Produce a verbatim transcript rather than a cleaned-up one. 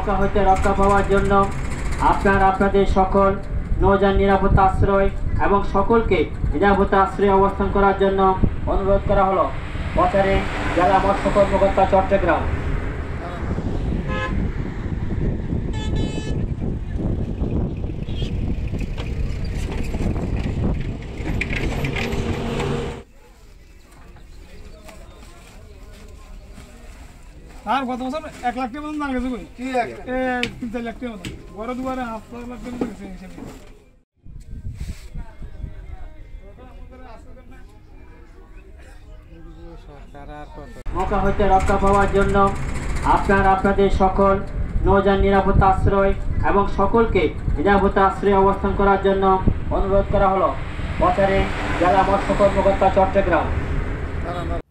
মক্কা হইতে রক্ষা পাওয়ার জন্য আপনার আপনাদের সকল নৌযান নিরাপদ আশ্রয় এবং সকলকে নিরাপদ আশ্রয়ে অবস্থান করার জন্য অনুরোধ করা হলো। প্রচারে জেলা মৎস্য কর্মকর্তা, চট্টগ্রাম। আর গত বছর এক লাখ টাকা মতন দাম গেছে কই কি এক তিন চার লাখ টাকা মতন বড় দুবারে হাফ লাখ টাকা গেছে হিসেবে। মক্কা হইতে রক্ষা পাওয়ার জন্য আপনার আপনাদের সকল নৌযান নিরাপদ আশ্রয় এবং সকলকে নিরাপদ আশ্রয়ে অবস্থান করার জন্য অনুরোধ করা হলো। প্রচারে জেলা মৎস্য কর্মকর্তা, চট্টগ্রাম।